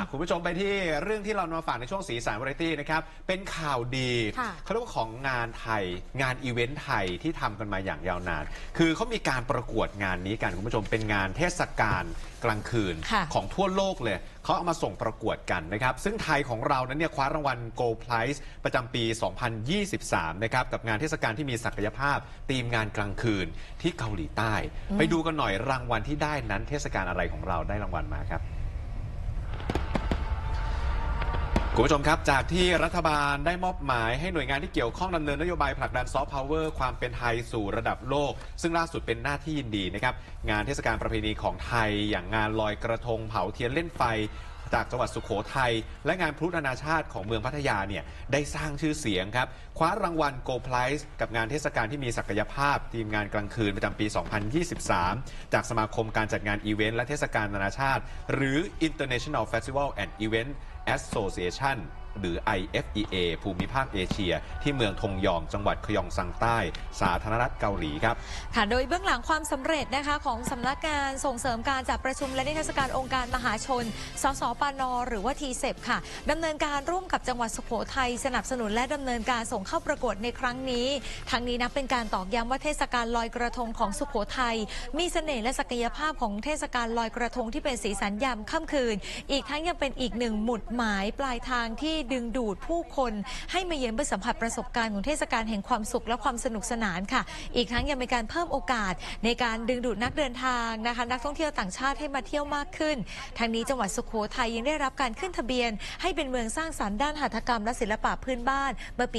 คุณผู้ชมไปที่เรื่องที่เรามาฝากในช่วงสีสันวาไรตี้นะครับเป็นข่าวดีเขาเรียกว่าของงานไทยงานอีเวนต์ไทยที่ทำกันมาอย่างยาวนานคือเขามีการประกวดงานนี้กันคุณผู้ชมเป็นงานเทศกาลกลางคืนของทั่วโลกเลยเขาเอามาส่งประกวดกันนะครับซึ่งไทยของเรานั้นเนี่ยคว้ารางวัล Gold Prize ประจำปี 2023 นะครับกับงานเทศกาลที่มีศักยภาพธีมงานกลางคืนที่เกาหลีใต้ไปดูกันหน่อยรางวัลที่ได้นั้นเทศกาลอะไรของเราได้รางวัลมาครับคุณผู้ชมครับจากที่รัฐบาลได้มอบหมายให้หน่วยงานที่เกี่ยวข้องดำเนินนโยบายผลักดันซอฟต์พาวเวอร์ความเป็นไทยสู่ระดับโลกซึ่งล่าสุดเป็นหน้าที่ยินดีนะครับงานเทศกาลประเพณีของไทยอย่างงานลอยกระทงเผาเทียนเล่นไฟจากจังหวัดสุโขทัยและงานพลุนานาชาติของเมืองพัทยาเนี่ยได้สร้างชื่อเสียงครับคว้ารางวัล Gold Prize กับงานเทศกาลที่มีศักยภาพทีมงานกลางคืนประจำปี 2023 จากสมาคมการจัดงานอีเวนต์และเทศกาลนานาชาติหรือ International Festival and Event Association หรือ IFEA ภูมิภาคเอเชียที่เมืองทงยองจังหวัดคยองซังใต้สาธารณรัฐเกาหลีครับค่ะโดยเบื้องหลังความสำเร็จนะคะของสำนักงานส่งเสริมการจัดประชุมและนิทรรศการองค์การมหาชนสสปนหรือว่าทีเซปค่ะดำเนินการร่วมกับจังหวัดสุโขทัยสนับสนุนและดำเนินการส่งเข้าประกวดในครั้งนี้ทั้งนี้นับเป็นการตอกย้ำว่าเทศกาลลอยกระทงของสุโขทัยมีเสน่ห์และศักยภาพของเทศกาลลอยกระทงที่เป็นสีสันยามค่ำคืนอีกทั้งยังเป็นอีกหนึ่งหมุดหมายปลายทางที่ดึงดูดผู้คนให้มาเยือนเพื่อสัมผัสประสบการณ์ของเทศกาลแห่งความสุขและความสนุกสนานค่ะอีกทั้งยังมีการเพิ่มโอกาสในการดึงดูดนักเดินทางนะคะนักท่องเที่ยวต่างชาติให้มาเที่ยวมากขึ้นทางนี้จังหวัดสุโขทัยยังได้รับการขึ้นทะเบียนให้เป็นเมืองสร้างสรรค์ด้านหัตถกรรมและศิลปะพื้นบ้านเมื่อปี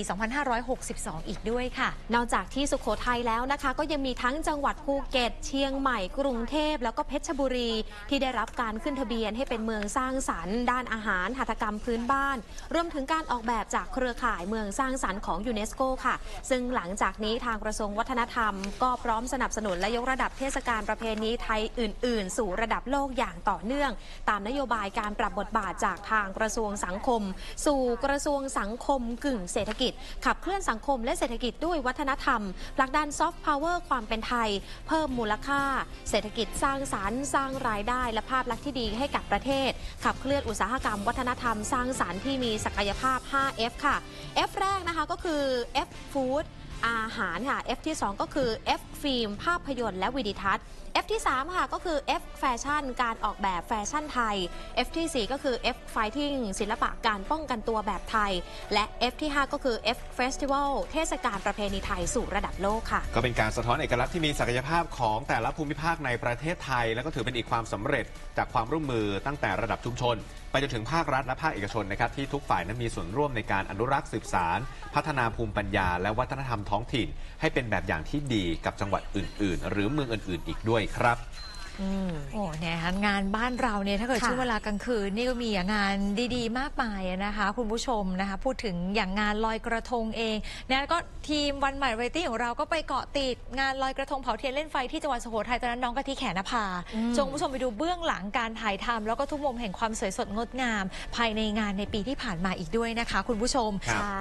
2562 อีกด้วยค่ะนอกจากที่สุโขทัยแล้วนะคะก็ยังมีทั้งจังหวัดภูเก็ตเชียงใหม่กรุงเทพแล้วก็เพชรบุรีที่ได้รับการขึ้นทะเบียนให้เป็นเมืองสร้างสรรค์ด้านอาหารหัตถกรรมพื้นบ้านรวมถึงการออกแบบจากเครือข่ายเมืองสร้างสรรค์ของยูเนสโกค่ะซึ่งหลังจากนี้ทางกระทรวงวัฒนธรรมก็พร้อมสนับสนุนและยกระดับเทศกาลประเพณีไทยอื่นๆสู่ระดับโลกอย่างต่อเนื่องตามนโยบายการปรับบทบาทจากทางกระทรวงสังคมสู่กระทรวงสังคมกึ่งเศรษฐกิจขับเคลื่อนสังคมและเศรษฐกิจด้วยวัฒนธรรมผลักดันซอฟต์พาวเวอร์ความเป็นไทยเพิ่มมูลค่าเศรษฐกิจสร้างสรรค์สร้างรายได้และภาพลักษณ์ที่ดีให้กับประเทศขับเคลื่อนอุตสาหกรรมวัฒนธรรมสร้างสรรค์ที่มีศักยภาพ 5F ค่ะ F แรกนะคะก็คือ F Food อาหารค่ะ F ที่ 2 ก็คือ F ฟิล์มภาพยนตร์และวิดิทัศน์ F ที่ 3 ค่ะก็คือ F แฟชั่นการออกแบบแฟชั่นไทย F ที่ 4 ก็คือ F Fighting ศิลปะการป้องกันตัวแบบไทยและ F ที่ 5 ก็คือ F Festival เทศกาลประเพณีไทยสู่ระดับโลกค่ะก็เป็นการสะท้อนเอกลักษณ์ที่มีศักยภาพของแต่ละภูมิภาคในประเทศไทยและก็ถือเป็นอีกความสำเร็จจากความร่วมมือตั้งแต่ระดับชุมชนไปจนถึงภาครัฐและภาคเอกชนนะครับที่ทุกฝ่ายนั้นมีส่วนร่วมในการอนุรักษ์สืบสานพัฒนาภูมิปัญญาและวัฒนธรรมท้องถิ่นให้เป็นแบบอย่างที่ดีกับจังหวัดอื่นๆหรือเมืองอื่นๆอีกด้วยครับโอ้เนี่ยงานบ้านเราเนี่ยถ้าเกิดช่วงเวลากลางคืนนี่ก็มีงานดีๆมากมายนะคะคุณผู้ชมนะคะพูดถึงอย่างงานลอยกระทงเองเนี่ยก็ทีมวันใหม่วาไรตี้ของเราก็ไปเกาะติดงานลอยกระทงเผาเทียนเล่นไฟที่จังหวัดสุโขทัยตอนนั้นน้องกะทิแขนภาชวนคุณผู้ชมไปดูเบื้องหลังการถ่ายทำแล้วก็ทุกมุมแห่งความสวยสดงดงามภายในงานในปีที่ผ่านมาอีกด้วยนะคะคุณผู้ชม